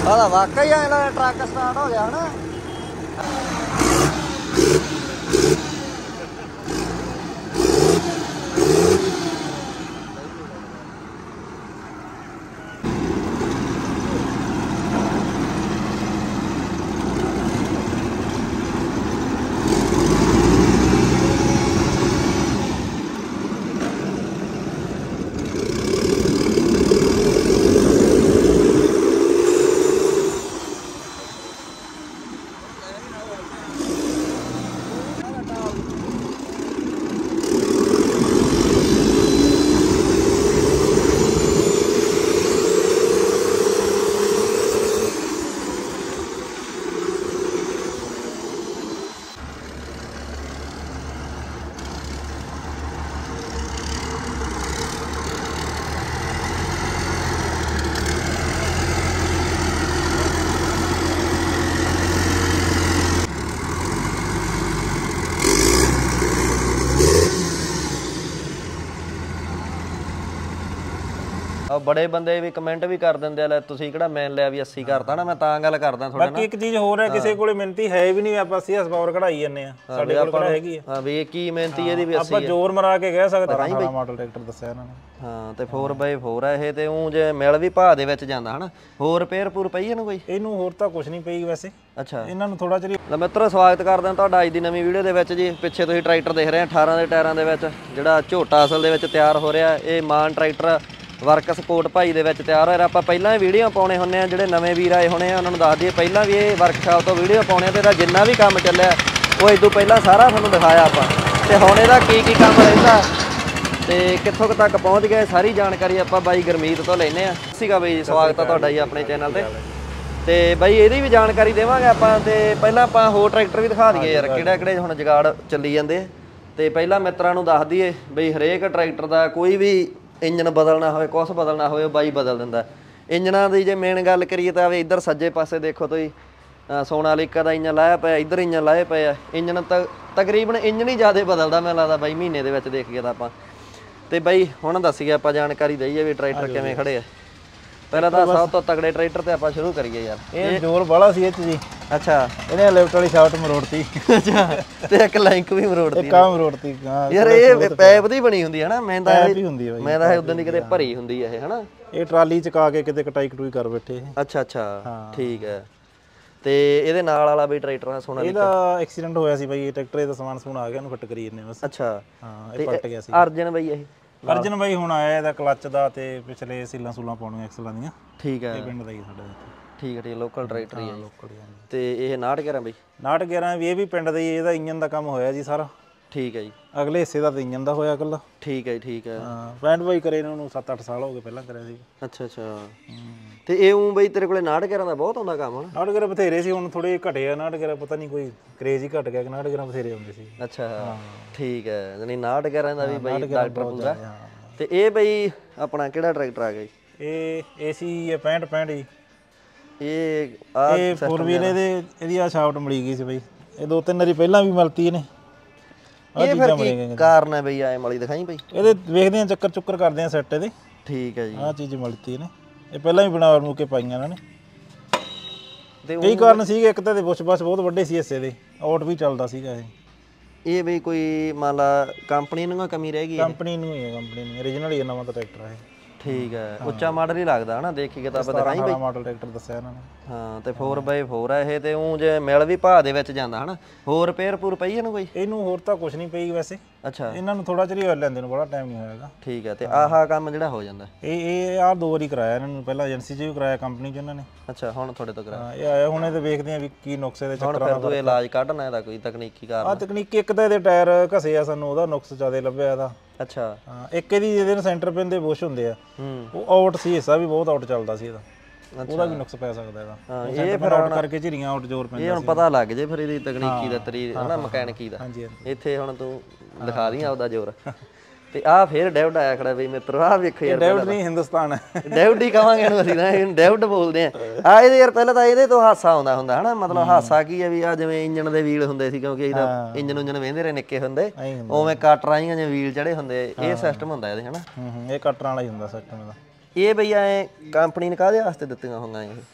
ਆਹ ਵਾਕਈ ਐ ਲੱਗਦਾ ਟਰੱਕ ਸਟਾਰਟ ਹੋ ਗਿਆ ਹਨਾ। बड़े बंदे भी कमेंट भी कर देंगे ले तुसीं किहड़ा मैन लिया भी 80 करता ना मैं तां गल करदा थोड़ा बाकी एक चीज होर है किसी कोले मिहनती है भी नहीं आपां 80 हॉर्स कढ़ाई जन्ने आ साडे कोल कढ़ाई हैगी है हां भी एक ही मिहनती ਇਹਦੀ ਵੀ 80 ਆਪਾਂ ਜ਼ੋਰ ਮਰਾ ਕੇ ਕਹਿ ਸਕਦੇ ਹਾਂ ਬੜਾ ਮਾਡਲ ਟਰੈਕਟਰ ਦੱਸਿਆ ਇਹਨਾਂ ਨੇ ਹਾਂ ਤੇ 4x4 ਆ ਇਹ ਤੇ ਉਹ ਜੇ ਮਿਲ ਵੀ ਭਾਅ ਦੇ ਵਿੱਚ ਜਾਂਦਾ ਹਨਾ ਹੋਰ ਰਿਪੇਅਰ ਪੂਰ ਪਈ ਇਹਨੂੰ ਕੋਈ ਇਹਨੂੰ ਹੋਰ ਤਾਂ ਕੁਝ ਨਹੀਂ ਪਈ ਵੈਸੇ ਅੱਛਾ ਇਹਨਾਂ ਨੂੰ ਥੋੜਾ ਚਿਰ ਲੈ ਮਿੱਤਰੋ ਸਵਾਗਤ ਕਰਦੇ ਹਾਂ ਤੁਹਾਡਾ ਅੱਜ ਦੀ ਨਵੀਂ ਵੀਡੀਓ ਦੇ ਵਿੱਚ ਜੀ ਪਿੱਛੇ ਤੁਸੀਂ ਟਰੈਕਟਰ ਦੇਖ ਰਹੇ ਆ 18 ਦੇ ਟਾਇਰਾਂ ਦੇ ਵਿੱਚ ਜਿਹੜਾ ਝੋਟਾ ਅਸਲ ਦੇ ਵਿੱਚ ਤਿਆਰ ਹੋ ਰਿਹਾ ਇਹ ਮਾਨ ਟਰੈਕਟਰ ਵਰਕ ਸਪੋਰਟ ਭਾਈ ਦੇ ਵਿੱਚ ਤਿਆਰ ਹੋਇਆ ਆਪਾਂ ਪਹਿਲਾਂ ਹੀ ਵੀਡੀਓ ਪਾਉਣੇ ਹੁੰਦੇ ਆ ਜਿਹੜੇ ਨਵੇਂ ਵੀਰ ਆਏ ਹੋਣੇ ਆ ਉਹਨਾਂ ਨੂੰ ਦੱਸ ਦਈਏ ਪਹਿਲਾਂ ਵੀ ਇਹ ਵਰਕਸ਼ਾਪ ਤੋਂ ਵੀਡੀਓ ਪਾਉਣੇ ਤੇ ਇਹਦਾ ਜਿੰਨਾ ਵੀ ਕੰਮ ਚੱਲਿਆ ਉਹ ਇਸ ਤੋਂ ਪਹਿਲਾਂ ਸਾਰਾ ਤੁਹਾਨੂੰ ਦਿਖਾਇਆ ਆਪਾਂ ਤੇ ਹੁਣ ਇਹਦਾ ਕੀ ਕੰਮ ਰਹਿੰਦਾ ਤੇ ਕਿੱਥੋਂ ਤੱਕ ਪਹੁੰਚ ਗਏ ਸਾਰੀ ਜਾਣਕਾਰੀ ਆਪਾਂ ਬਾਈ ਗੁਰਮੀਤ ਤੋਂ ਲੈਨੇ ਆ ਸੀਗਾ ਬਾਈ ਸਵਾਗਤ ਆ ਤੁਹਾਡਾ ਜੀ ਆਪਣੇ ਚੈਨਲ ਤੇ ਬਾਈ ਇਹਦੀ ਵੀ ਜਾਣਕਾਰੀ ਦੇਵਾਂਗੇ ਆਪਾਂ ਤੇ ਪਹਿਲਾਂ ਆਪਾਂ ਹੋਰ ਟਰੈਕਟਰ ਵੀ ਦਿਖਾ ਦਈਏ ਯਾਰ ਕਿਹੜੇ ਹੁਣ ਜੁਗਾੜ ਚੱਲੀ ਜਾਂਦੇ ਤੇ ਪਹਿਲਾਂ ਮਿੱਤਰਾਂ ਨੂੰ ਦੱਸ ਦਈਏ ਬਈ ਹਰੇਕ ਟਰੈਕਟਰ ਦਾ ਕੋਈ ਵੀ ਇੰਜਨ ਬਦਲਣਾ ਹੋਵੇ ਕੁਛ ਬਦਲਣਾ ਹੋਵੇ ਉਹ ਬਾਈ ਬਦਲ ਦਿੰਦਾ ਇੰਜਨਾਂ ਦੀ ਜੇ ਮੇਨ ਗੱਲ ਕਰੀਏ ਤਾਂ ਇੱਧਰ ਸੱਜੇ ਪਾਸੇ ਦੇਖੋ ਤੁਸੀਂ ਸੋਨਾਲੀਕਾ ਦਾ ਇੰਜਨ ਲਾਇਆ ਪਿਆ ਇੱਧਰ ਇੰਜਨ ਲਾਏ ਪਏ ਆ ਇੰਜਨ ਤਕਰੀਬਨ ਇੰਜਨ ਹੀ ਜ਼ਿਆਦਾ ਬਦਲਦਾ ਮੈਨੂੰ ਲੱਗਦਾ ਬਾਈ ਮਹੀਨੇ ਦੇ ਵਿੱਚ ਦੇਖੀਏ ਤਾਂ ਆਪਾਂ ਤੇ ਬਾਈ ਹੁਣ ਦੱਸੀਏ ਆਪਾਂ ਜਾਣਕਾਰੀ ਦਈਏ ਵੀ ਟਰੈਕਟਰ ਕਿਵੇਂ ਖੜੇ ਆ ਪਹਿਲਾਂ ਤਾਂ ਸਭ ਤੋਂ ਤਗੜੇ ਟਰੈਕਟਰ ਤੇ ਆਪਾਂ ਸ਼ੁਰੂ ਕਰੀਏ ਯਾਰ ਇਹ ਜ਼ੋਰ ਬਾਲਾ ਸੀ ਇਹ ਚ ਜੀ ਅੱਛਾ ਇਹਨੇ ਲੈਫਟ ਵਾਲੀ ਸ਼ਾਫਟ ਮਰੋੜਤੀ ਅੱਛਾ ਤੇ ਇੱਕ ਲਿੰਕ ਵੀ ਮਰੋੜਤੀ ਇੱਕ ਆ ਮਰੋੜਤੀ ਹਾਂ ਯਾਰ ਇਹ ਪੈਪ ਦੀ ਬਣੀ ਹੁੰਦੀ ਹੈ ਨਾ ਮੈਂ ਤਾਂ ਪੈਪ ਹੀ ਹੁੰਦੀ ਹੈ ਬਾਈ ਮੈਂ ਤਾਂ ਉਦੋਂ ਦੀ ਕਿਤੇ ਭਰੀ ਹੁੰਦੀ ਹੈ ਇਹ ਹਨਾ ਇਹ ਟਰਾਲੀ ਚਕਾ ਕੇ ਕਿਤੇ ਕਟਾਈ ਕਟੂਈ ਕਰ ਬੈਠੇ ਇਹ ਅੱਛਾ ਅੱਛਾ ਠੀਕ ਹੈ ਤੇ ਇਹਦੇ ਨਾਲ ਵਾਲਾ ਵੀ ਟਰੈਕਟਰ ਸੋਨਾ ਇਹਦਾ ਐਕਸੀਡੈਂਟ ਹੋਇਆ ਸੀ ਬਾਈ ਇਹ ਟਰੈਕਟਰ ਦਾ ਸਮਾਨ ਸਮੂਨ ਆ ਗਿਆ ਉਹਨੂੰ ਫਿੱਟ ਕਰੀ ਜੰਨੇ ਬਸ ਅੱਛਾ ਹਾਂ ਇਹ ਪਲਟ ਗਿਆ ਸੀ ਅਰਜਨ ਬਾਈ ਇਹ ਅਰਜਨ ਬਾਈ ਹੁਣ ਆਇਆ ਇਹਦਾ ਕਲੱਚ ਦਾ ਤੇ ਪਿਛਲੇ ਸੀਲਾਂ ਸੂਲਾਂ ਪਾਉਣੀਆਂ ਐਕਸਲਾਂ ਦੀਆਂ ਠੀਕ ਹੈ ਇਹ ਪਿੰਡ ਦਾ ਹੀ ਸਾਡਾ ਠੀਕ ਹੈ ਲੋਕਲ ਟਰੈਕਟਰ ਹੀ ਹੈ ਲੋਕਲ ਤੇ ਇਹ 6911 ਬਾਈ 6911 ਵੀ ਇਹ ਵੀ ਪਿੰਡ ਦਾ ਹੀ ਇਹਦਾ ਇੰਜਨ ਦਾ ਕੰਮ ਹੋਇਆ ਜੀ ਸਾਰਾ ਠੀਕ ਹੈ ਜੀ ਅਗਲੇ ਹਿੱਸੇ ਦਾ ਤਾਂ ਇੰਜਨ ਦਾ ਹੋਇਆ ਇਕੱਲਾ ਠੀਕ ਹੈ ਠੀਕ ਹੈ ਹਾਂ ਪੈਂਟ ਬਾਈ ਕਰੇ ਇਹਨਾਂ ਨੂੰ 7-8 ਸਾਲ ਹੋ ਗਏ ਪਹਿਲਾਂ ਕਰਿਆ ਸੀ ਅੱਛਾ ਅੱਛਾ ਤੇ ਇਹ ਉਹ ਬਈ ਤੇਰੇ ਕੋਲੇ 6911 ਦਾ ਬਹੁਤ ਹੁੰਦਾ ਕੰਮ ਹਨਾ 6911 ਬਥੇਰੇ ਸੀ ਹੁਣ ਥੋੜੇ ਘਟੇ ਆ 6911 ਪਤਾ ਨਹੀਂ ਕੋਈ ਕਰੇਜ਼ ਹੀ ਘਟ ਗਿਆ ਕਿ 6911 ਬਥੇਰੇ ਹੁੰਦੇ ਸੀ ਅੱਛਾ ਠੀਕ ਹੈ ਯਾਨੀ 6911 ਦਾ ਵੀ ਬਈ ਡਾਕਟਰ ਪੂਰਾ ਤੇ ਇਹ ਬਈ ਆਪਣਾ ਕਿਹੜਾ ਟਰੈਕਟਰ ਆ ਗਿਆ ਇਹ ਏਸੀ ਹੈ 65 ਜੀ ਇਹ ਆ 4 ਵੀਲ ਇਹਦੀ ਆ ਸ਼ਾਫਟ ਮਲੀ ਗਈ ਸੀ ਬਈ ਇਹ 2-3 ਵਾਰੀ ਪਹਿਲਾਂ ਵੀ ਮਲਤੀ ਇਹਨੇ ਇਹ ਫਿਰ ਕੀ ਕਾਰਨ ਹੈ ਬਈ ਆਏ ਮਲੀ ਦਿਖਾਈ ਬਈ ਇਹਦੇ ਵੇਖਦੇ ਆ ਚੱਕਰ ਚੁੱਕਰ ਕਰਦੇ ਆ ਸੈੱਟ ਇਹਦੇ ਠੀਕ ਹੈ ਜੀ ਆਹ ਚੀਜ਼ ਮਲਤੀ ਇਹਨੇ ਇਹ ਪਹਿਲਾਂ ਵੀ ਬਣਾ ਮੂਕੇ ਪਾਈਆਂ ਇਹਨਾਂ ਨੇ ਤੇ ਕਈ ਕਾਰਨ ਸੀਗੇ ਇੱਕ ਤਾਂ ਦੇ ਬੁਸ਼ ਬਸ ਬਹੁਤ ਵੱਡੇ ਸੀ ਹਿੱਸੇ ਦੇ ਆਊਟ ਵੀ ਚੱਲਦਾ ਸੀਗਾ ਇਹ ਬਈ ਕੋਈ ਮੰਨ ਲਾ ਕੰਪਨੀ ਨੂੰ ਕਮੀ ਰਹਿ ਗਈ ਕੰਪਨੀ ਨੂੰ ਹੀ ਹੈ ਕੰਪਨੀ ਨੂੰ ਓਰੀਜਨਲ ਹੀ ਨਵਾਂ ਟਰੈਕਟਰ ਹੈ ਠੀਕ ਹੈ ਉੱਚਾ ਮਾਡਲ ਹੀ ਲੱਗਦਾ ਹਨਾ ਦੇਖੀਏ ਤਾਂ ਆਪਾਂ ਦਿਖਾਈ ਬਈ ਮਾਡਲ ਟਰੈਕਟਰ ਦੱਸਿਆ ਇਹਨਾਂ ਨੇ ਹਾਂ ਤੇ 4x4 ਆ ਇਹ ਤੇ ਉਹ ਜੇ ਮਿਲ ਵੀ ਭਾਅ ਦੇ ਵਿੱਚ ਜਾਂਦਾ ਹਨਾ ਹੋਰ ਰਿਪੇਅਰ ਪੂਰ ਪਈ ਇਹਨੂੰ ਕੋਈ ਇਹਨੂੰ ਹੋਰ ਤਾਂ ਕੁਝ ਨਹੀਂ ਪਈ ਵੈਸੇ ਅੱਛਾ ਇਹਨਾਂ ਨੂੰ ਥੋੜਾ ਚਿਰ ਲੈਂਦੇ ਨੂੰ ਬੜਾ ਟਾਈਮ ਨਹੀਂ ਹੋਇਆਗਾ ਠੀਕ ਹੈ ਤੇ ਆਹਾ ਕੰਮ ਜਿਹੜਾ ਹੋ ਜਾਂਦਾ ਇਹ ਆਹ 2 ਵਾਰੀ ਕਰਾਇਆ ਇਹਨਾਂ ਨੂੰ ਪਹਿਲਾਂ ਏਜੰਸੀ 'ਚ ਵੀ ਕਰਾਇਆ ਕੰਪਨੀ 'ਚ ਇਹਨਾਂ ਨੇ ਅੱਛਾ ਹੁਣ ਤੁਹਾਡੇ ਤੋਂ ਕਰਾਇਆ ਇਹ ਆਇਆ ਹੁਣ ਇਹ ਵੇਖਦੇ ਆ ਵੀ ਕੀ ਨੁਕਸੇ ਦੇ ਚੱਕਰਾਂ ਹੁਣ ਫਿਰ ਤੂੰ ਇਲਾਜ ਕੱਢਣਾ ਇਹਦਾ ਕੋਈ ਤਕਨੀਕੀ ਕਾਰਨ ਆ ਤਕਨੀਕੀ ਇੱਕ ਤਾਂ ਇਹਦੇ ਟਾਇਰ ਘਸੇ ਆ ਸਾਨੂੰ ਉਹਦਾ ਨੁਕਸ ਜ਼ਿਆਦਾ ਲੱਭਿਆ ਇਹਦਾ ਅੱਛਾ ਹਾਂ ਇੱਕ ਇਹਦੀ ਜਿਹਦੇ ਸੈਂਟਰ ਪਿਨ ਦੇ ਬੁਸ਼ ਹੁੰਦੇ ਆ ਉਹ ਆਊਟ ਸੀ ਹਿੱਸਾ ਵੀ ਬਹੁਤ ਆਊਟ ਚੱਲਦਾ ਸੀ ਇਹਦਾ ਉਹਦਾ ਵੀ ਨੁਕਸ ਪੈ ਸਕਦਾ ਇਹਦਾ ਹਾਂ ਇਹ ਫਿਰ ਆਊਟ ਕਰਕੇ ਝਿਰੀਆਂ ਆਊਟ ਜ਼ੋਰ ਪੈਂਦਾ ਇਹ ਹੁਣ ਪਤਾ ਲੱਗ ਜੇ ਫਿਰ ਇਹਦੀ ਤਕਨੀਕੀ ਦਾ ਤਰੀ ਹਨਾ ਮਕੈਨਿਕੀ ਦਾ ਹਾਂਜੀ ਇੱਥੇ ਹੁਣ ਤੂੰ ਦਿਖਾ ਦੀ ਆਪਦਾ ਜ਼ੋਰ ਤੇ ਆਹ ਫੇਰ ਡੈਵਡ ਆਇਆ ਖੜਾ ਬਈ ਮਿੱਤਰੋ ਆਹ ਵੇਖੋ ਯਾਰ ਡੈਵਡ ਨਹੀਂ ਹਿੰਦੁਸਤਾਨ ਹੈ ਡੈਵਡ ਹੀ ਕਵਾਂਗੇ ਇਹਨੂੰ ਅਸੀਂ ਨਾ ਇਹਨੂੰ ਡੈਵਡ ਬੋਲਦੇ ਆ ਇਹਦੇ ਯਾਰ ਪਹਿਲਾਂ ਤਾਂ ਇਹਦੇ ਤੋਂ ਹਾਸਾ ਆਉਂਦਾ ਹੁੰਦਾ ਹਨਾ ਮਤਲਬ ਹਾਸਾ ਕੀ ਹੈ ਵੀ ਆ ਜਿਵੇਂ ਇੰਜਨ ਦੇ ਵੀਲ ਹੁੰਦੇ ਸੀ ਕਿਉਂਕਿ ਇਹਦਾ ਇੰਜਨ ਵੇਂਦੇ ਰਹੇ ਨਿੱਕੇ ਹੁੰਦੇ ਉਵੇਂ ਕਟਰਾਂ ਹੀ ਜਿਵੇਂ ਵੀਲ ਚੜੇ ਹੁੰਦੇ ਇਹ ਸਿਸਟਮ ਹੁੰਦਾ ਇਹਦੇ ਹਨਾ ਇਹ ਕਟਰਾਂ ਵਾਲਾ ਹੀ ਹੁੰਦਾ ਸਿਸਟਮ ਇਹਦਾ ਇਹ ਬਈ ਐ ਕੰਪਨੀ ਨੇ ਕਾਹਦੇ ਵਾਸਤੇ ਦਿੱਤੀਆਂ ਹੋਈਆਂ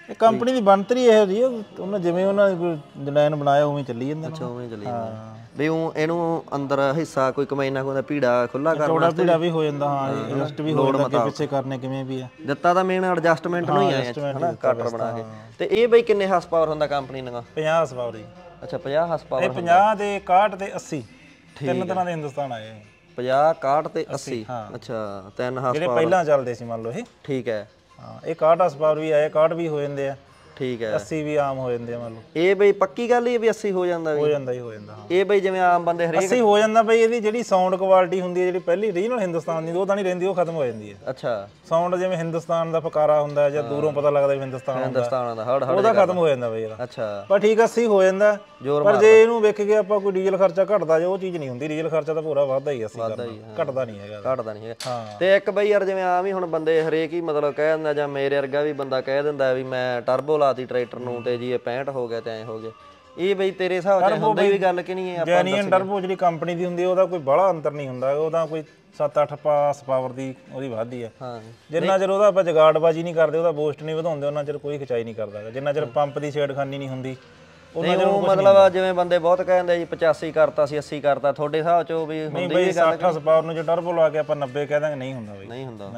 ਇਹ ਕੰਪਨੀ ਦੀ ਬਣਤਰੀ ਇਹੋ ਜੀ ਉਹਨਾਂ ਜਿਵੇਂ ਉਹਨਾਂ ਨੇ ਡਿਜ਼ਾਈਨ ਬਣਾਇਆ ਉਵੇਂ ਚੱਲੀ ਜਾਂਦਾ। ਅੱਛਾ ਉਵੇਂ ਚੱਲੀ ਜਾਂਦਾ ਵੀ ਉਹ ਇਹਨੂੰ ਅੰਦਰ ਹਿੱਸਾ ਕੋਈ ਕਮਾਈਨਾ ਕੋਈ ਭੀੜਾ ਖੁੱਲਾ ਕਰਨ ਚੌੜਾ ਭੀੜਾ ਵੀ ਹੋ ਜਾਂਦਾ। ਹਾਂ ਐਡਜਸਟ ਵੀ ਹੋ ਜਾਂਦਾ ਅੱਗੇ ਪਿੱਛੇ ਕਰਨੇ ਕਿਵੇਂ ਵੀ ਆ ਦਿੱਤਾ ਤਾਂ ਮੇਨ ਐਡਜਸਟਮੈਂਟ ਨੂੰ ਹੀ ਆਇਆ ਹਨਾ ਕਟਰ ਬਣਾ ਕੇ। ਤੇ ਇਹ ਬਈ ਕਿੰਨੇ ਹਾਰਸ ਪਾਵਰ ਹੁੰਦਾ ਕੰਪਨੀ ਨਾਲ? 50 ਹਾਰਸ ਪਾਵਰ ਜੀ। ਅੱਛਾ 50 ਹਾਰਸ ਪਾਵਰ। ਇਹ 50 ਦੇ 61 ਤੇ 80 ਤਿੰਨ ਤਰ੍ਹਾਂ ਦੇ ਹਿੰਦੁਸਤਾਨ ਆਏ 50 61 ਤੇ 80। ਅੱਛਾ 3 ਹਾਰਸ ਜਿਹੜੇ ਪਹਿਲਾਂ ਚੱਲਦੇ ਸੀ ਮੰਨ ਲਓ ਇਹ। ਠੀਕ ਹੈ। ਹਾਂ ਇਹ 61 ਹਾਰਸ ਪਾਵਰ ਵੀ ਆਏ 61 ਵੀ ਹੋ ਜਾਂਦੇ ਆ। ਠੀਕ ਹੈ। 80 ਵੀ ਆਮ ਹੋ ਜਾਂਦੇ ਆ ਮੰਨ ਲਓ। ਇਹ ਬਈ ਪੱਕੀ ਗੱਲ ਹੀ ਵੀ 80 ਹੋ ਜਾਂਦਾ ਵੀ? ਹੋ ਜਾਂਦਾ ਹੀ ਹੋ ਜਾਂਦਾ। ਇਹ ਬਈ ਜਿਵੇਂ ਆਮ ਬੰਦੇ ਹਰੇਕ 80 ਹੋ ਜਾਂਦਾ ਬਈ। ਇਹਦੀ ਜਿਹੜੀ ਸਾਊਂਡ ਕੁਆਲਿਟੀ ਹੁੰਦੀ ਹੈ ਜਿਹੜੀ ਪਹਿਲੀ ਰੀਜਨਲ ਹਿੰਦੁਸਤਾਨ ਦੀ ਉਹ ਤਾਂ ਨਹੀਂ ਰਹਿੰਦੀ, ਉਹ ਖਤਮ ਹੋ ਜਾਂਦੀ ਹੈ। ਅੱਛਾ ਸਾਊਂਡ ਜਿਵੇਂ ਹਿੰਦੁਸਤਾਨ ਦਾ ਫਕਾਰਾ ਹੁੰਦਾ ਜਾਂ ਦੂਰੋਂ ਪਤਾ ਲੱਗਦਾ ਵੀ ਹਿੰਦੁਸਤਾਨ ਦਾ ਹੜ ਉਹਦਾ ਖਤਮ ਹੋ ਜਾਂਦਾ ਬਈ ਇਹਦਾ। ਅੱਛਾ ਪਰ ਠੀਕ 80 ਹੋ ਜਾਂਦਾ। ਪਰ ਜੇ ਇਹਨੂੰ ਵੇਖ ਕੇ ਆਪਾਂ ਕੋਈ ਡੀਜ਼ਲ ਖਰਚਾ ਘਟਦਾ ਜੇ ਉਹ ਚੀਜ਼ ਨਹੀਂ ਹੁੰਦੀ। ਡੀਜ਼ਲ ਖਰਚਾ ਤਾਂ ਪੂਰਾ ਵੱਧਦਾ ਹੀ 80 ਘਟਦਾ ਨਹੀਂ ਹੈਗਾ। ਘਟਦਾ ਨਹੀਂ ਹੈਗਾ। ਤੇ ਇੱਕ ਬਈ ਯਾਰ ਜਿਵੇਂ ਆਮ ਹੀ ਹੁਣ ਬੰਦੇ ਹਰੇਕ ਹੀ ਮਤਲਬ ਕਹਿ ਦਿੰਦਾ ਜਾਂ ਮੇਰੇ ਵਰਗਾ ਵੀ ਬੰਦਾ ਕਹਿ ਦਿੰਦਾ ਵੀ ਮੈਂ ਟਰਬੋ ਲਾਤੀ ਟਰੈਕਟਰ ਨੂੰ ਤੇ ਜੀ ਇਹ 65 ਹੋ ਗਿਆ ਤੇ ਐ ਹੋ ਗਿਆ। ਇਹ ਬਈ ਤੇਰੇ ਹਿਸਾਬ ਨਾਲ ਹੁੰਦੀ ਵੀ ਗੱਲ ਕਿ ਨਹੀਂ? ਜੈਨੀਅਨ ਟਰਬੋ ਜਿਹੜੀ ਕੰਪਨੀ ਦੀ ਹੁੰਦੀ ਉਹਦਾ ਕੋਈ ਬੜਾ ਅੰਤਰ ਨਹੀਂ ਹੁੰਦਾ। ਉਹਦਾ ਕੋਈ 7-8 ਹਾਰਸ ਪਾਵਰ ਦੀ ਉਹਦੀ ਵੱਧਦੀ ਹੈ। ਹਾਂ ਜਿੰਨਾ ਚਿਰ ਉਹਦਾ ਆਪਾਂ ਜਗਾੜਬਾਜੀ ਨਹੀਂ ਕਰਦੇ, ਉਹਦਾ ਬੂਸਟ ਨਹੀਂ ਵਧਾਉਂਦੇ, ਉਹਨਾਂ ਚਿਰ ਕੋਈ ਖਿਚਾਈ ਨਹੀਂ ਕਰਦਾ। ਜਿੰਨਾ ਚਿਰ ਪੰਪ ਦੀ ਛੇੜਖਾਨੀ ਨਹੀਂ ਹੁੰਦੀ ਉਹਨਾਂ ਚਿਰ ਉਹ ਮਤਲਬ ਜਿਵੇਂ ਬੰਦੇ ਬਹੁਤ ਕਹਿੰਦੇ ਜੀ 85 ਕਰਤਾ ਸੀ 80 ਕਰਤਾ, ਤੁਹਾਡੇ ਹਿਸਾਬ ਚ ਵੀ ਹੁੰਦੀ ਨਹੀਂ ਬਈ 60 ਹਾਰਸ ਪਾਵਰ ਨੂੰ ਜੇ ਟਰਬੋ ਲਾ ਕੇ ਆਪਾਂ 90 ਕਹਿ ਦਾਂਗੇ ਨਹੀਂ ਹੁੰਦਾ ਬਈ। ਨਹੀਂ ਹੁੰਦਾ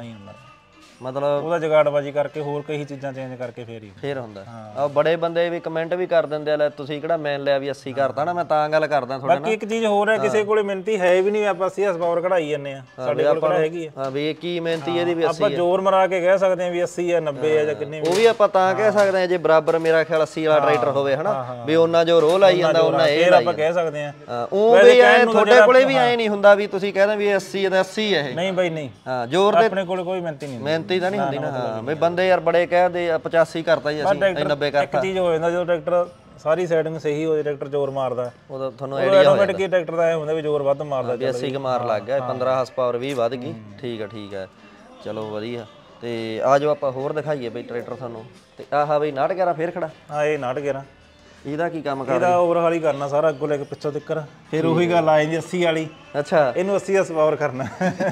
ਮਤਲਬ ਉਹਦਾ ਜਗਾੜਬਾਜੀ ਕਰਕੇ ਹੋਰ ਕਈ ਚੀਜ਼ਾਂ ਚੇਂਜ ਕਰਕੇ ਫੇਰ ਹੁੰਦਾ। ਆ ਬੜੇ ਬੰਦੇ ਵੀ ਕਮੈਂਟ ਵੀ ਕਰ ਦਿੰਦੇ ਆ ਲੈ ਤੁਸੀਂ ਕਿਹੜਾ ਮੈਨ ਲਿਆ ਵੀ 80 ਕਰਤਾ ਨਾ। ਮੈਂ ਤਾਂ ਗੱਲ ਕਰਦਾ ਤੁਹਾਡੇ ਨਾਲ। ਬਾਕੀ ਇੱਕ ਚੀਜ਼ ਹੋਰ ਹੈ ਕਿਸੇ ਕੋਲੇ ਮਿਹਨਤੀ ਹੈ ਵੀ ਨਹੀਂ, ਆਪਾਂ 80 ਹਾਰਸ ਪਾਵਰ ਕਢਾਈ ਜਾਂਦੇ ਆ। ਸਾਡੇ ਕੋਲ ਕਿਹੜਾ ਹੈਗੀ ਆ? ਹਾਂ ਵੀ ਇਹ ਕੀ ਮਿਹਨਤੀ ਇਹਦੀ ਵੀ 80 ਆਪਾਂ ਜ਼ੋਰ ਮਰਾ ਕੇ ਕਹਿ ਸਕਦੇ ਆ ਵੀ 80 ਆ 90 ਆ ਜਾਂ ਕਿੰਨੇ ਵੀ। ਉਹ ਵੀ ਆਪਾਂ ਤਾਂ ਕਹਿ ਸਕਦੇ ਆ ਜੇ ਬਰਾਬਰ ਮੇਰਾ ਖਿਆਲ 80 ਵਾਲਾ ਟਰੈਕਟਰ ਹੋਵੇ ਹਨਾ ਵੀ ਉਹਨਾਂ ਜੋ ਰੋਹ ਲਾਈ ਜਾਂਦਾ ਉਹਨਾਂ ਇਹ ਲਾਈ ਆਪਾਂ ਕਹਿ ਸਕਦੇ ਆ। ਉਹ ਵੀ ਐ ਤੁਹਾਡੇ ਕੋਲੇ ਵੀ ਐ ਨਹੀਂ ਹੁੰਦਾ ਵੀ ਤੁਸੀਂ ਕਹਿੰਦੇ ਵੀ 80 ਤੇ 80 ਹੈ ਇਹ। ਨਹੀਂ ਬਈ ਨਹੀਂ। ਹਾਂ ਜ਼ੋਰ ਤੇ ਆਪਣੇ ਕੋਲੇ ਕੋਈ ਮਿਹਨਤੀ ਨਹੀਂ ਹੁੰਦੀ। ਮਿਹਨਤੀ ਤਾਂ ਨਹੀਂ ਹੁੰਦੀ ਨਾ ਵੀ ਬੰਦੇ ਯਾਰ ਬੜੇ ਕਹਿਦੇ 85 ਕਰਤਾ ਜੀ ਅਸੀਂ 90 ਕਰਤਾ। ਇੱਕ ਚੀਜ਼ ਹੋ ਜਾਂਦਾ ਜਦੋਂ ਟਰੈਕਟਰ ਸਾਰੀ ਸਾਈਡਿੰਗ ਸਹੀ ਹੋ ਜੇ ਟਰੈਕਟਰ ਜ਼ੋਰ ਮਾਰਦਾ ਉਦੋਂ ਤੁਹਾਨੂੰ ਆਈਡੀਆ ਹੋ ਜਾਂਦਾ ਕਿ ਟਰੈਕਟਰ ਦਾ ਇਹ ਹੁੰਦਾ ਵੀ ਜ਼ੋਰ ਵੱਧ ਮਾਰਦਾ। 80 ਕ ਮਾਰ ਲੱਗ ਗਿਆ 15 ਹਾਰਸ ਪਾਵਰ ਵੀ ਵੱਧ ਗਈ। ਠੀਕ ਹੈ ਚਲੋ ਵਧੀਆ। ਤੇ ਆ ਜਾਓ ਆਪਾਂ ਹੋਰ ਦਿਖਾਈਏ ਬਈ ਟਰੈਕਟਰ ਤੁਹਾਨੂੰ। ਤੇ ਆਹ ਬਈ 69 ਫੇਰ ਖੜਾ। ਹਾਂ ਇਹ 69 ਇਹਦਾ ਕੀ ਕੰਮ ਕਰਦਾ? ਇਹਦਾ ਓਵਰਹਾਲ ਹੀ ਕਰਨਾ ਸਾਰਾ ਅੱਗੋਂ ਲੈ ਕੇ ਪਿੱਛੋਂ ਤੱਕ। ਫਿਰ ਉਹੀ ਗੱਲ ਆ ਜਾਂਦੀ 80 ਵਾਲੀ। ਅੱਛਾ ਇਹਨੂੰ 80 ਹਾਰਸ ਪਾਵਰ ਕਰਨਾ।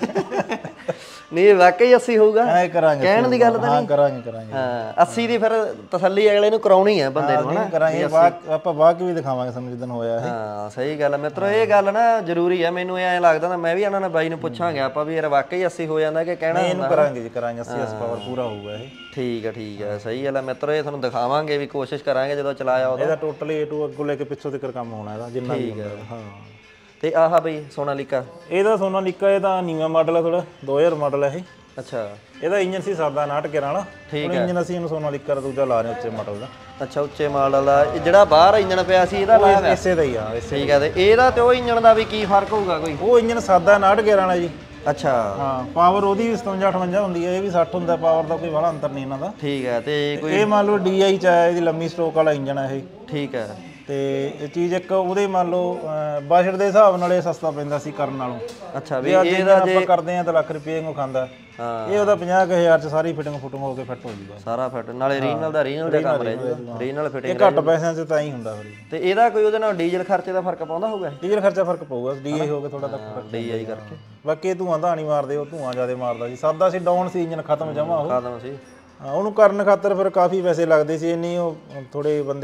ਨਹੀਂ ਵਾਕਈ 80 ਹੋਊਗਾ ਕਰਾਂਗੇ ਕਹਿਣ ਦੀ ਗੱਲ ਤਾਂ ਨਹੀਂ? ਕਰਾਂਗੇ ਹਾਂ 80 ਦੀ ਫਿਰ ਤਸੱਲੀ ਅਗਲੇ ਨੂੰ ਕਰਾਉਣੀ ਹੈ ਬੰਦੇ ਨੂੰ ਹਨਾ। ਕਰਾਂਗੇ ਆਪਾਂ ਬਾਅਦ ਵੀ ਦਿਖਾਵਾਂਗੇ ਸਾਨੂੰ ਜਿੱਦਣ ਹੋਇਆ ਇਹ। ਹਾਂ ਸਹੀ ਗੱਲ ਹੈ ਮਿੱਤਰੋ। ਇਹ ਗੱਲ ਨਾ ਜ਼ਰੂਰੀ ਹੈ। ਮੈਨੂੰ ਐਂ ਲੱਗਦਾ ਨਾ ਮੈਂ ਵੀ ਇਹਨਾਂ ਨਾਲ ਬਾਈ ਨੂੰ ਪੁੱਛਾਂਗੇ ਆਪਾਂ ਵੀ ਯਾਰ ਵਾਕਈ 80 ਹੋ ਜਾਂਦਾ ਕਿ ਕਹਿਣਾ ਇਹਨੂੰ ਕਰਾਂਗੇ 80 ਹਾਰਸ ਪਾਵਰ ਪੂਰਾ ਹੋਊਗਾ ਇਹ। ਠੀਕ ਹੈ ਸਹੀ ਗੱਲ ਹੈ ਮਿੱਤਰੋ। ਇਹ ਤੁਹਾਨੂੰ ਦਿਖਾਵਾਂਗੇ ਵੀ ਕੋਸ਼ਿਸ਼ ਕਰਾਂਗੇ ਜਦੋਂ ਚਲਾਇਆ ਉਦੋਂ। ਇਹਦਾ ਟੋਟਲੀ A to ਅੱਗੋਂ ਲੈ ਕੇ ਪਿੱਛੋਂ ਤੱਕ ਕੰਮ ਹੋਣਾ ਇਹਦਾ ਜਿੰਨਾ ਵੀ ਹੁੰਦਾ। ਹਾਂ ਤੇ ਆਹ ਬਈ ਸੋਨਾਲੀਕਾ। ਇਹਦਾ ਸੋਨਾਲੀਕਾ ਇਹਦਾ ਨੀਵਾਂ ਮਾਡਲ ਹੈ ਥੋੜਾ 2000 ਮਾਡਲ ਹੈ ਇਹ। ਅੱਛਾ ਇਹਦਾ ਇੰਜਨ ਸੀ ਸਾਦਾ 69 ਨਾਲ। ਠੀਕ ਹੈ ਇੰਜਨ ਅਸੀਂ ਇਹਨੂੰ ਸੋਨਾਲੀਕਾ ਦਾ ਦੂਜਾ ਲਾ ਰਹੇ ਉੱਚੇ ਮਾਡਲ ਦਾ। ਅੱਛਾ ਉੱਚੇ ਮਾਡਲ ਦਾ ਜਿਹੜਾ ਬਾਹਰ ਇੰਜਨ ਪਿਆ ਸੀ ਇਹਦਾ ਲਾਇਆ ਹੋਇਆ? ਇਸੇ ਦਾ ਹੀ ਆ। ਠੀਕ ਹੈ ਤੇ ਇਹਦਾ ਤੇ ਉਹ ਇੰਜਨ ਦਾ ਵੀ ਕੀ ਫਰਕ ਹੋਊਗਾ ਕੋਈ? ਉਹ ਇੰਜਨ ਸਾਦਾ 69 ਵਾਲਾ ਜੀ। ਅੱਛਾ ਹਾਂ ਪਾਵਰ ਉਹਦੀ 57 58 ਹੁੰਦੀ ਹੈ, ਇਹ ਵੀ 60 ਹੁੰਦਾ। ਪਾਵਰ ਦਾ ਕੋਈ ਬੜਾ ਅੰਤਰ ਨਹੀਂ ਇਹਨਾਂ ਦਾ। ਠੀਕ ਹੈ ਤੇ ਕੋਈ ਇਹ ਮੰਨ ਲਓ DI ਚ ਆਇਆ ਇਹਦੀ ਲੰਮੀ ਸਟ੍ਰੋਕ ਵਾਲਾ ਇੰਜਨ ਹੈ ਇਹ। ਠੀਕ ਹੈ ਤੇ ਇਹ ਚੀਜ਼ ਇੱਕ ਉਹਦੇ ਮੰਨ ਲਓ ਬਜਟ ਦੇ ਹਿਸਾਬ ਨਾਲ ਇਹ ਸਸਤਾ ਪੈਂਦਾ ਸੀ ਕਰਨ ਨਾਲੋਂ। ਅੱਛਾ ਵੀ ਇਹਦਾ ਜੇ ਆਪਾਂ ਕਰਦੇ ਆ ਤਾਂ ਲੱਖ ਰੁਪਏ ਨੂੰ ਖਾਂਦਾ। ਇਹ ਉਹਦਾ 50,000 ਚ ਸਾਰੀ ਫਿਟਿੰਗ ਹੋ ਕੇ ਫਿੱਟ ਹੋ ਜੂਗਾ ਸਾਰਾ ਫਿੱਟ। ਨਾਲੇ ਰੀਜਨਲ ਦਾ ਕੰਮ ਰਹਿ ਜੂਗਾ। ਰੀਜਨਲ ਫਿਟਿੰਗ ਇਹ ਘੱਟ ਪੈਸਿਆਂ ਚ ਤਾਂ ਹੀ ਹੁੰਦਾ ਫਿਰ। ਤੇ ਇਹਦਾ ਕੋਈ ਉਹਦੇ ਨਾਲ ਡੀਜ਼ਲ ਖਰਚੇ ਦਾ ਫਰਕ ਪਾਉਂਦਾ ਹੋਊਗਾ? ਡੀਜ਼ਲ ਖਰਚਾ ਫਰਕ ਪਊਗਾ DI ਹੋ ਕੇ ਥੋੜਾ ਤਾਂ ਫਰਕ DI ਕਰਕੇ। ਬਾਕੀ ਧੂਆਂ ਤਾਂ ਨਹੀਂ ਮਾਰਦੇ, ਉਹ ਧੂਆਂ ਜ਼ਿਆਦਾ ਮਾਰਦਾ ਸੀ। ਸਾਦਾ ਸੀ ਡਾਊਨ ਸੀ ਇੰਜਨ ਖਤਮ ਜਮਾ ਉਹ ਖਤਮ ਸੀ। ਉਹਨੂੰ ਕਰਨ ਖਾਤਰ ਫਿਰ ਕਾਫੀ ਪੈਸੇ ਲੱਗਦੇ ਸੀ। ਇੰਨੀ ਉਹ ਥੋੜੇ ਬੰਦੇ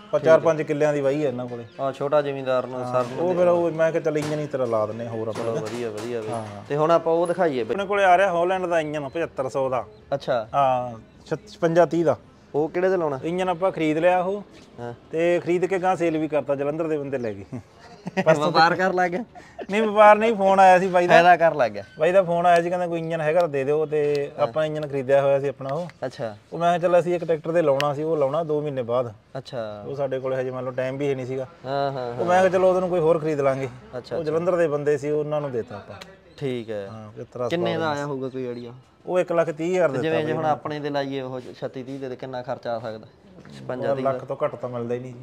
4-5 ਕਿੱਲਿਆਂ ਦੀ ਵਾਹੀ ਹੈ ਇਹਨਾਂ ਕੋਲੇ। ਛੋਟਾ ਜ਼ਿਮੀਂਦਾਰ ਨੂੰ ਸਰ ਉਹ ਫਿਰ ਉਹ ਮੈਂ ਕਿਹਾ ਚੱਲ ਇੰਜਨ ਹੀ ਤਰ੍ਹਾਂ ਲਾ ਦਿੰਨੇ ਹੋਰ ਆਪਾਂ। ਵਧੀਆ ਤੇ ਹੁਣ ਆਪਾਂ ਉਹ ਦਿਖਾਈਏ ਬਈ। ਆਪਣੇ ਕੋਲੇ ਆ ਰਿਹਾ ਹਾਲੈਂਡ ਦਾ ਇੰਜਨ 7500 ਦਾ। ਅੱਛਾ ਹਾਂ 5630 ਦਾ। ਉਹ ਕਿਹੜੇ ਤੇ ਲਾਉਣਾ ਇੰਜਨ? ਆਪਾਂ ਖਰੀਦ ਲਿਆ ਉਹ ਤੇ ਖਰੀਦ ਕੇ ਗਾਂ ਸੇਲ ਵੀ ਕਰਤਾ। ਜਲੰਧਰ ਦੇ ਬੰਦੇ ਲੈ ਗਏ। ਵਪਾਰ ਕਰ ਲੱਗ ਗਿਆ? ਨਹੀਂ ਵਪਾਰ ਨਹੀਂ, ਫੋਨ ਆਇਆ ਸੀ ਬਾਈ ਦਾ। ਫਾਇਦਾ ਕਰ ਲੱਗ ਗਿਆ ਬਾਈ ਦਾ ਫੋਨ ਆਇਆ ਸੀ ਕਹਿੰਦਾ ਕੋਈ ਇੰਜਨ ਹੈਗਾ ਤਾਂ ਦੇ ਦਿਓ। ਤੇ ਆਪਾਂ ਇੰਜਨ ਖਰੀਦਿਆ ਹੋਇਆ ਸੀ ਆਪਣਾ ਉਹ। ਅੱਛਾ ਉਹ ਮੈਂ ਚੱਲ ਅਸੀਂ ਇੱਕ ਟਰੈਕਟਰ ਤੇ ਲਾਉਣਾ ਸੀ, ਉਹ ਲਾਉਣਾ 2 ਮਹੀਨੇ ਬਾਅਦ। ਅੱਛਾ ਉਹ ਸਾਡੇ ਕੋਲ ਹਜੇ ਮੰਨ ਲਓ ਟਾਈਮ ਵੀ ਹੈ ਨਹੀਂ ਸੀਗਾ। ਹਾਂ ਉਹ ਮੈਂ ਕਿਹਾ ਚਲੋ ਉਹਨੂੰ ਕੋਈ ਹੋਰ ਖਰੀਦ ਲਾਂਗੇ। ਅੱਛਾ ਉਹ ਜਲੰਧਰ ਦੇ ਬੰਦੇ ਸੀ, ਉਹਨਾਂ ਨੂੰ ਦੇਤਾ ਆਪਾਂ। ਠੀਕ ਹੈ ਹਾਂ ਕਿੰਨੇ ਦਾ ਆਇਆ ਹੋਊਗਾ ਕੋਈ ਆਈਡੀਆ? ਉਹ 1,30,000 ਦਾ। ਜਿਵੇਂ ਜੇ ਹੁਣ ਆਪਣੇ ਦੇ ਲਾਈਏ ਉਹ 36-30 ਦੇ ਕਿੰਨਾ ਖਰਚਾ ਆ ਸਕਦਾ? 55 ਲੱਖ ਤੋਂ ਘੱਟ ਤਾਂ ਮਿਲਦਾ ਹੀ ਨਹੀਂ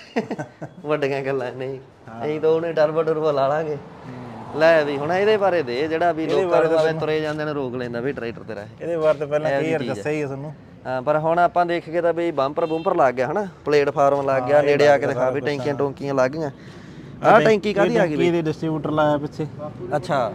ਜੀ। ਵੱਡੀਆਂ ਗੱਲਾਂ ਨਹੀਂ। ਅਸੀਂ ਤਾਂ ਉਹਨੇ ਡਰਬੋ ਲਾ ਲਾਂਗੇ। ਲੈ ਵੀ ਹੁਣ ਇਹਦੇ ਬਾਰੇ ਦੇ ਜਿਹੜਾ ਵੀ ਲੋਕਾਂ ਨੂੰ ਤੁਰੇ ਜਾਂਦੇ ਨੇ ਰੋਕ ਲੈਂਦਾ ਵੀ ਟਰੈਕਟਰ ਤੇ ਰਹੇ। ਇਹਦੇ ਬਾਰੇ ਤਾਂ ਪਹਿਲਾਂ ਕਲੀਅਰ ਦੱਸਿਆ ਹੀ ਤੁਹਾਨੂੰ। ਹਾਂ ਪਰ ਹੁਣ ਆਪਾਂ ਦੇਖ ਕੇ ਤਾਂ ਵੀ ਬੰਪਰ ਲੱਗ ਗਿਆ ਹਨਾ, ਪਲੇਟਫਾਰਮ ਲੱਗ ਗਿਆ। ਨੇੜੇ ਆ ਕੇ ਦਿਖਾ ਵੀ ਟੈਂਕੀਆਂ ਲੱਗ ਗਈਆਂ। ਆਹ ਟੈਂਕੀ ਕਾਹਦੀ ਆ ਗਈ ਬਈ? ਇਹਦੇ ਡਿਸਟ੍ਰੀਬਿਊਟਰ ਲਾਇਆ ਪਿੱਛੇ। ਅੱਛਾ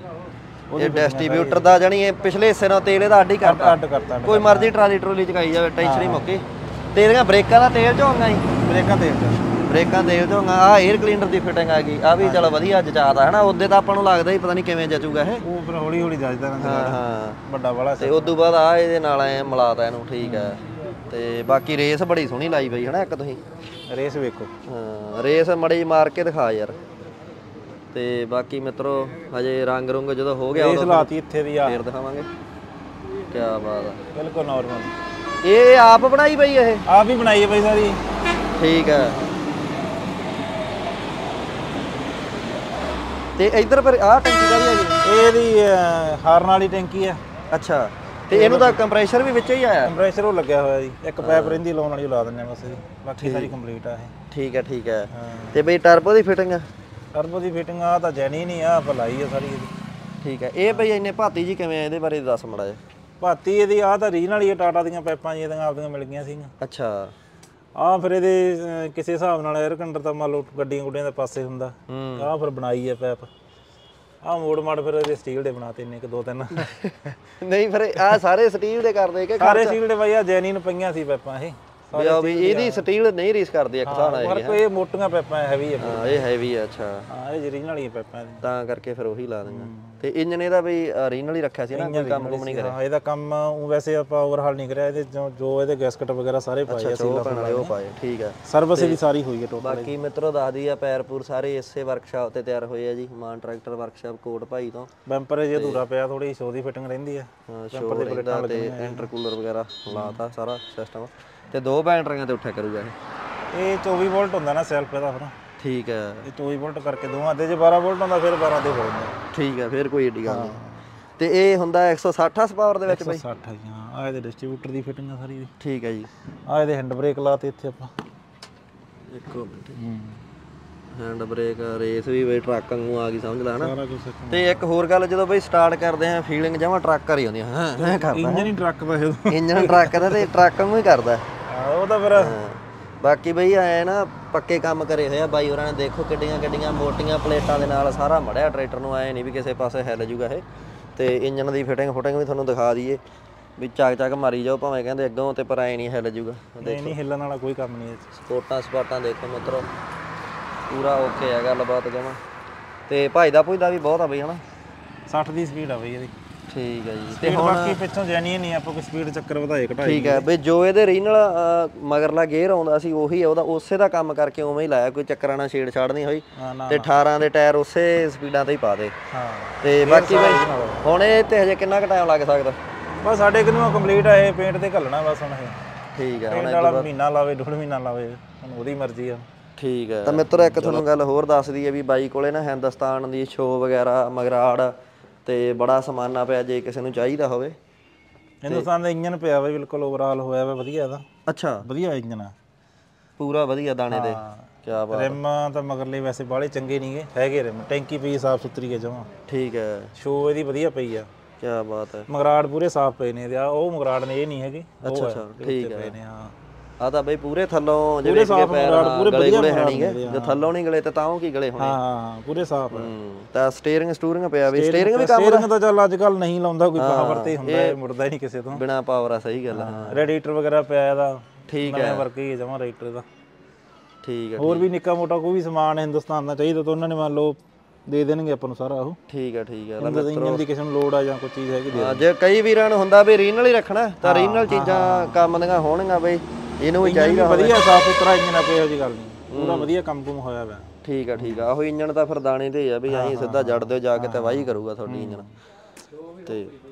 ਇਹ ਡਿਸਟ੍ਰੀਬਿਊਟਰ ਦਾ ਜਾਨੀ ਇਹ ਪਿਛਲੇ ਹਿੱਸੇ ਨਾਲ ਤੇਲ ਇਹਦਾ ਅੱਡ ਹੀ ਕਰਤਾ। ਅੱਡ ਕਰਤਾ। ਕੋਈ ਮਰਜ਼ੀ ਟਰਾਲੀ ਚਕਾਈ ਜਾਵੇ ਟੈਨਸ਼ਨ ਹੀ ਮੁੱਕੀ। ਤੇ ਇਹਦੀਆਂ ਬ੍ਰੇਕਾਂ ਦਾ ਤੇਲ ਝੋਂਗਾ ਜੀ? ਬ੍ਰੇਕਾਂ ਤੇਲ ਚ, ਬ੍ਰੇਕਾਂ ਤੇਲ ਝੋਂਗਾ। ਆ 에ਅਰ ਕਲੀਨਰ ਦੀ ਫਿਟਿੰਗ ਆ ਗਈ, ਆ ਵੀ ਚਲੋ ਵਧੀਆ ਜਚਾਤਾ ਹੈ ਨਾ। ਉਹਦੇ ਤਾਂ ਆਪਾਂ ਨੂੰ ਲੱਗਦਾ ਹੀ ਪਤਾ ਨਹੀਂ ਕਿਵੇਂ ਜਚੂਗਾ ਇਹ। ਉਹ ਫਿਰ ਹੌਲੀ ਹੌਲੀ ਜੱਜਦਾ ਨਾ। ਹਾਂ ਵੱਡਾ ਵਾਲਾ ਤੇ ਉਸ ਤੋਂ ਬਾਅਦ ਆ ਇਹਦੇ ਨਾਲ ਐ ਮਿਲਾਤਾ ਇਹਨੂੰ। ਠੀਕ ਹੈ। ਤੇ ਬਾਕੀ ਰੇਸ ਬੜੀ ਸੋਹਣੀ ਲਾਈ ਬਈ ਹਨਾ ਇੱਕ ਤੁਸੀਂ। ਰੇਸ ਵੇਖੋ। ਹਾਂ ਰੇਸ ਮੜੀ ਮਾਰ ਕੇ ਦਿਖਾ ਯਾਰ। ਤੇ ਬਾਕੀ ਮਿੱਤਰੋ ਹਜੇ ਰੰਗ ਰੁੰਗ ਜਦੋਂ ਹੋ ਗਿਆ ਰੇਸ ਲਾਤੀ ਇੱਥੇ ਦੀ ਆ, ਫੇਰ ਦਿਖਾਵਾਂਗੇ। ਕੀ ਬਾਤ ਆ, ਬਿਲਕੁਲ ਨਾਰਮਲ। ਇਹ ਆਪ ਬਣਾਈ ਬਈ ਇਹ? ਆਪ ਹੀ ਬਣਾਈ ਹੈ ਬਈ ਸਾਰੀ। ਠੀਕ ਹੈ। ਤੇ ਇੱਧਰ ਪਰ ਆਹ ਟੈਂਕੀ ਦਾ ਵੀ ਹੈਗੀ? ਇਹਦੀ ਹਾਰਨ ਵਾਲੀ ਟੈਂਕੀ ਆ। ਅੱਛਾ ਤੇ ਇਹਨੂੰ ਤਾਂ ਕੰਪਰੈਸ਼ਰ ਵੀ ਵਿੱਚ ਹੀ ਆਇਆ? ਕੰਪਰੈਸ਼ਰ ਉਹ ਲੱਗਿਆ ਹੋਇਆ ਜੀ, ਇੱਕ ਪਾਈਪ ਰਹਿੰਦੀ ਲਾਉਣ ਵਾਲੀ ਲਾ ਦਿੰਦੇ ਆ ਬਸ। ਬਾਕੀ ਸਾਰੀ ਕੰਪਲੀਟ ਆ ਇਹ। ਠੀਕ ਹੈ ਠੀਕ ਹੈ। ਤੇ ਬਈ ਟਰਬੋ ਦੀ ਫਿਟਿੰਗ? ਟਰਬੋ ਦੀ ਫਿਟਿੰਗ ਆ ਤਾਂ ਜੈਨੀ ਨਹੀਂ ਆ, ਭਲਾਈ ਆ ਸਾਰੀ ਇਹਦੀ। ਠੀਕ ਹੈ। ਇਹ ਬਈ ਇੰਨੇ ਭਾਤੀ ਜੀ ਕਿਵੇਂ ਆ, ਇਹਦੇ ਬਾਰੇ ਦੱਸ ਮੜਾ ਜਿਹਾ। ਭਾਤੀ ਇਹਦੀ ਆ ਤਾਂ ਰੀਜਨਲ ਹੀ ਆ, ਟਾਟਾ ਦੀਆਂ ਪਾਈਪਾਂ ਜੀ ਇਹਦੀਆਂ ਆਪਦੀਆਂ ਮਿਲ ਗਈਆਂ ਸੀਗੀਆਂ। ਅੱਛਾ। ਆ ਫਿਰ ਇਹਦੇ ਕਿਸੇ ਹਿਸਾਬ ਨਾਲ 에ਅਰ ਕੰਡਰ ਤਾਂ ਮੰਨ ਲਓ ਗੱਡੀਆਂ ਗੁੱਡੀਆਂ ਦੇ ਪਾਸੇ ਹੁੰਦਾ। ਆ ਫਿਰ ਬਣਾਈ ਆ ਪਾਈਪ। ਆ ਮੋੜ ਮਾੜ ਫਿਰ ਇਹਦੇ ਸਟੀਲ ਦੇ ਬਣਾਤੇ ਇੰਨੇ ਕਿ 2-3। ਨਹੀਂ ਫਿਰ ਆ ਸਾਰੇ ਸਟੀਲ ਦੇ ਕਰਦੇ ਕਿ? ਸਾਰੇ ਸਟੀਲ ਦੇ ਬਾਈ, ਆ ਜੈਨੀਨ ਪਈਆਂ ਸੀ ਪਾਈਪਾਂ ਇਹ। ਵੀ ਇਹਦੀ ਸਟੀਲ ਨਹੀਂ ਰੀਸ ਕਰਦੀ ਇੱਕ ਹਿਸਾਬ ਨਾਲ ਪਰ ਕੋਈ ਮੋਟੀਆਂ ਪਾਈਪਾਂ ਹੈਵੀ ਆ। ਹਾਂ ਇਹ ਹੈਵੀ ਆ। ਅੱਛਾ ਹਾਂ ਇਹ ਓਰੀਜਨਲ ਹੀ ਪਾਈਪਾਂ ਤਾਂ ਕਰਕੇ ਫਿਰ ਉਹੀ ਲਾ ਦਿੰਗਾ। ਤੇ ਇੰਜਨ ਇਹਦਾ ਬਈ ਓਰੀਜਨਲ ਹੀ ਰੱਖਿਆ ਸੀ ਨਾ, ਕੋਈ ਕੰਮ ਕੁਮ ਨਹੀਂ ਕਰਿਆ? ਹਾਂ ਇਹਦਾ ਕੰਮ ਵੈਸੇ ਆਪਾਂ ਓਵਰਹਾਲ ਨਹੀਂ ਕਰਿਆ ਇਹਦੇ, ਜੋ ਇਹਦੇ ਗੈਸਕਟ ਵਗੈਰਾ ਸਾਰੇ ਪਾਏ ਅਸੀਂ। ਉਹ ਪਾਏ। ਠੀਕ ਹੈ। ਸਰਵਿਸ ਵੀ ਸਾਰੀ ਹੋਈ ਹੈ ਟੋਟਲ। ਬਾਕੀ ਮਿੱਤਰੋ ਦੱਸਦੀ ਆ ਪੈਰਪੂਰ ਸਾਰੇ ਇਸੇ ਵਰਕਸ਼ਾਪ ਤੇ ਤਿਆਰ ਹੋਏ ਆ ਜੀ, ਮਾਨ ਟਰੈਕਟਰ ਵਰਕਸ਼ਾਪ ਕੋਟ ਭਾਈ ਤੋਂ। ਬੈਂਪਰ ਜੇ ਅਧੂਰਾ ਪਿਆ, ਥੋੜੀ ਸ਼ੋ ਦੀ ਫਿਟਿੰਗ ਰਹਿੰਦੀ ਆ। ਬੈਂਪਰ ਦੇ ਪਲੇਟਾਂ ਤੇ ਇੰਟਰਕੂਲਰ ਵਗੈਰਾ ਲਾਤਾ ਸਾਰਾ ਸਿਸਟਮ। ਤੇ 2 ਬੈਟਰੀਆਂ ਤੇ ਉੱਠਿਆ ਕਰੂਗਾ ਇਹ 24 ਵੋਲਟ ਹੁੰਦਾ ਨਾ ਸੈਲਫ ਇਹਦਾ ਫਿਰ। ਠੀਕ ਹੈ। ਇਹ 24 ਵੋਲਟ ਕਰਕੇ ਦੋਵਾਂ ਦੇ, ਜੇ 12 ਵੋਲਟ ਹੁੰਦਾ ਫਿਰ 12 ਦੇ ਹੋ ਜਾਂਦਾ। ਠੀਕ ਹੈ ਫਿਰ ਕੋਈ ਏਡੀ ਗੱਲ ਨਹੀਂ। ਤੇ ਇਹ ਹੁੰਦਾ 160 ਪਾਵਰ ਦੇ ਵਿੱਚ ਬਈ? 160 ਹਾਂ। ਆ ਇਹਦੇ ਡਿਸਟ੍ਰੀਬਿਊਟਰ ਦੀ ਫਿਟਿੰਗ ਆ ਸਾਰੀ। ਠੀਕ ਹੈ ਜੀ। ਆ ਇਹਦੇ ਹੈਂਡ ਬ੍ਰੇਕ ਲਾਤੇ ਇੱਥੇ ਆਪਾਂ। ਇੱਕ ਮਿੰਟ। ਹੈਂਡ ਬ੍ਰੇਕ ਰੇਸ ਵੀ ਬਈ ਟਰੱਕ ਵਾਂਗੂ ਆ ਗਈ, ਸਮਝ ਲੈ ਹਨਾ। ਸਾਰਾ ਕੁਝ। ਤੇ ਇੱਕ ਹੋਰ ਗੱਲ, ਜਦੋਂ ਬਈ ਸਟਾਰਟ ਕਰਦੇ ਆ ਫੀਲਿੰਗ ਜਮਾਂ ਟਰੱਕ ਵਾਲੀ ਆਉਂਦੀ। ਹਾਂ ਕਰਦਾ ਇੰਜਨ ਹੀ ਟਰੱਕ ਦਾ ਇਹ। ਇੰਜਨ ਟਰੱਕ ਦਾ ਤੇ ਟਰੱਕ ਵਾਂਗੂ ਹੀ ਕਰਦਾ। ਉਹ ਤਾਂ ਫਿਰ ਬਾਕੀ ਬਈ ਐ ਨਾ ਪੱਕੇ ਕੰਮ ਕਰੇ ਹੋਏ ਆ ਬਾਈ ਹੋਰਾਂ ਨੇ। ਦੇਖੋ ਕਿੱਡੀਆਂ ਮੋਟੀਆਂ ਪਲੇਟਾਂ ਦੇ ਨਾਲ ਸਾਰਾ ਮੜਿਆ ਟਰੈਕਟਰ ਨੂੰ। ਐ ਨਹੀਂ ਵੀ ਕਿਸੇ ਪਾਸੇ ਹਿੱਲ ਜੂਗਾ ਇਹ। ਤੇ ਇੰਜਨ ਦੀ ਫਿਟਿੰਗ ਵੀ ਤੁਹਾਨੂੰ ਦਿਖਾ ਦਈਏ ਵੀ ਚੱਕ ਮਾਰੀ ਜਾਓ ਭਾਵੇਂ ਕਹਿੰਦੇ ਅੱਗੋਂ, ਤੇ ਪਰ ਐ ਨਹੀਂ ਹਿੱਲ ਜੂਗਾ। ਨਹੀਂ ਹਿੱਲਣ ਵਾਲਾ ਕੋਈ ਕੰਮ ਨਹੀਂ। ਸਪੋਰਟਾਂ ਦੇਖੋ ਮਿੱਤਰੋ, ਪੂਰਾ ਓਕੇ ਹੈ ਗੱਲਬਾਤ ਜਮਾਂ। ਤੇ ਭਜਦਾ ਵੀ ਬਹੁਤ ਆ ਬਈ ਹਨਾ। 60 ਦੀ ਸਪੀਡ ਆ ਬਈ ਇਹਦੀ। ਠੀਕ ਹੈ ਜੀ। ਤੇ ਹੁਣ ਬਾਕੀ ਪਿੱਛੋਂ ਜੈਨੀਅਨ ਨਹੀਂ ਆਪਾਂ ਕੋਈ ਸਪੀਡ ਚੱਕਰ ਵਧਾਏ ਘਟਾਏ। ਠੀਕ ਹੈ ਬਈ ਜੋ ਇਹਦੇ ਰੀਜਨਲ ਮਗਰਲਾ ਗੇਅਰ ਆਉਂਦਾ ਸੀ ਉਹੀ ਆ, ਉਹਦਾ ਉਸੇ ਦਾ ਕੰਮ ਕਰਕੇ ਉਵੇਂ ਹੀ ਲਾਇਆ, ਕੋਈ ਚੱਕਰਾਂ ਨਾਲ ਛੇੜਛਾੜ ਨਹੀਂ ਹੋਈ। ਤੇ 18 ਦੇ ਟਾਇਰ ਉਸੇ ਸਪੀਡਾਂ ਤੇ ਹੀ ਪਾ ਦੇ। ਹਾਂ ਤੇ ਬਾਕੀ ਬਈ ਹੁਣ ਇਹ ਤੇ ਹਜੇ ਕਿੰਨਾ ਕੁ ਟਾਈਮ ਲੱਗ ਸਕਦਾ? ਬਸ ਸਾਡੇ ਕਿਨੂੰ ਕੰਪਲੀਟ ਆ ਇਹ, ਪੇਂਟ ਤੇ ਘੱਲਣਾ ਬਸ ਹੁਣ ਇਹ। ਠੀਕ ਹੈ। ਪੇਂਟ ਵਾਲਾ ਮਹੀਨਾ ਲਾਵੇ 2 ਮਹੀਨਾ ਲਾਵੇ, ਹੁਣ ਉਹਦੀ ਮਰਜ਼ੀ ਆ। ਠੀਕ ਹੈ। ਤਾਂ ਮਿੱਤਰੋ ਇੱਕ ਤੁਹਾਨੂੰ ਗੱਲ ਹੋਰ ਦੱਸ ਦਈਏ ਵੀ ਬਾਈ ਕੋਲੇ ਨਾ ਹਿੰਦੁਸਤਾਨ ਦੀ ਸ਼ੋ ਵਗੈਰਾ ਮਗਰਾੜ ਤੇ ਬੜਾ ਸਮਾਨਾ ਪਿਆ, ਜੇ ਕਿਸੇ ਨੂੰ ਚਾਹੀਦਾ ਹੋਵੇ। ਹਿੰਦੁਸਤਾਨ ਦਾ ਇੰਜਨ ਪਿਆ ਵਾ ਬਿਲਕੁਲ ਓਵਰਆਲ ਹੋਇਆ ਵਾ ਵਧੀਆ ਇਹਦਾ। ਅੱਛਾ ਵਧੀਆ ਇੰਜਨ ਆ ਪੂਰਾ ਵਧੀਆ ਦਾਣੇ ਦੇ। ਕੀ ਬਾਤ। ਰਿਮ ਤਾਂ ਮਗਰਲੇ ਵੈਸੇ ਬਾਹਲੇ ਚੰਗੇ ਨਹੀਂਗੇ, ਹੈਗੇ ਰਿਮ। ਟੈਂਕੀ ਪਈ ਸਾਫ ਸੁਥਰੀ ਹੈ ਜਮਾਂ। ਠੀਕ ਹੈ। ਸ਼ੋ ਇਹਦੀ ਵਧੀਆ ਪਈ ਆ। ਕੀ ਬਾਤ ਹੈ। ਮਗਰਾੜ ਪੂਰੇ ਸਾਫ ਪਏ ਨੇ ਇਹਦੇ। ਉਹ ਮਗਰਾੜ ਨੇ ਇਹ ਨਹੀਂ ਹੈਗੇ। ਅੱਛਾ ਠੀਕ ਹੈ। ਹਾਂ ਆ ਤਾਂ ਬਈ ਪੂਰੇ ਥੱਲੋਂ ਜਿਹੜੇ ਪੈਰ ਗਲੇ ਗੁਲੇ ਹੈ ਨਹੀਂਗੇ, ਜੇ ਥੱਲੋਂ ਨਹੀਂ ਗਲੇ ਤੇ ਤਾਂ ਉਹ ਕੀ ਗਲੇ ਹੋਣੇ। ਹਾਂ ਪੂਰੇ ਸਾਫ ਹੈ। ਤਾਂ ਸਟੀਅਰਿੰਗ ਪਿਆ ਵੀ? ਸਟੀਅਰਿੰਗ ਵੀ ਕੰਮ ਸਟੀਅਰਿੰਗ ਤਾਂ ਚੱਲ ਅੱਜ ਕੱਲ ਨਹੀਂ ਲਾਉਂਦਾ ਕੋਈ, ਪਾਵਰ ਤੇ ਹੁੰਦਾ ਹੈ, ਮੁੜਦਾ ਹੀ ਨਹੀਂ ਕਿਸੇ ਤੋਂ ਬਿਨਾ ਪਾਵਰ ਆ। ਸਹੀ ਗੱਲ ਆ। ਰੇਡੀਏਟਰ ਵਗੈਰਾ ਪਿਆ ਇਹਦਾ। ਠੀਕ ਹੈ। ਵਰਕ ਹੀ ਜਮਾ ਰੇਡੀਏਟਰ ਦਾ। ਠੀਕ ਹੈ। ਹੋਰ ਵੀ ਨਿੱਕਾ ਮੋਟਾ ਕੋਈ ਵੀ ਸਮਾਨ ਹਿੰਦੁਸਤਾਨ ਦਾ ਚਾਹੀਦਾ ਤਾਂ ਉਹਨਾਂ ਨੇ ਮੰਨ ਲਓ ਦੇ ਦੇਣਗੇ ਆਪਾਂ ਨੂੰ ਸਾਰਾ ਉਹ। ਠੀਕ ਹੈ। ਇੰਜਨ ਦੀ ਕਿਸੇ ਨੂੰ ਲੋੜ ਆ ਜਾਂ ਕੋਈ ਚੀਜ਼ ਹੈਗੀ ਦੇ। ਜੇ ਕਈ ਵੀਰਾਂ ਨੂੰ ਹੁੰਦਾ ਵੀ ਰੀਜਨਲ ਹੀ ਰੱਖਣਾ ਤਾਂ ਰੀਜਨਲ ਚੀਜ਼ਾਂ ਕੰਮ ਦੀਆਂ ਹੋਣਗੀਆਂ ਬਈ। ਇਹਨੂੰ ਵੀ ਚਾਹੀਦਾ ਵਧੀਆ ਸਾਫ ਸੁਥਰਾ ਇੰਜਨ ਆ, ਕੋਈ ਇਹੋ ਜਿਹੀ ਗੱਲ ਨਹੀਂ। ਪੂਰਾ ਵਧੀਆ ਕੰਮ ਹੋਇਆ ਵਾ। ਠੀਕ ਆ। ਉਹ ਇੰਜਨ ਤਾਂ ਫਿਰ ਦਾਣੇ ਤੇ ਆ ਵੀ ਐਂ ਸਿੱਧਾ ਜੜ ਦਿਓ ਜਾ ਕੇ ਤੇ ਵਾਹੀ ਕਰੂਗਾ ਤੁਹਾਡੀ ਇੰਜਨ। ਤੇ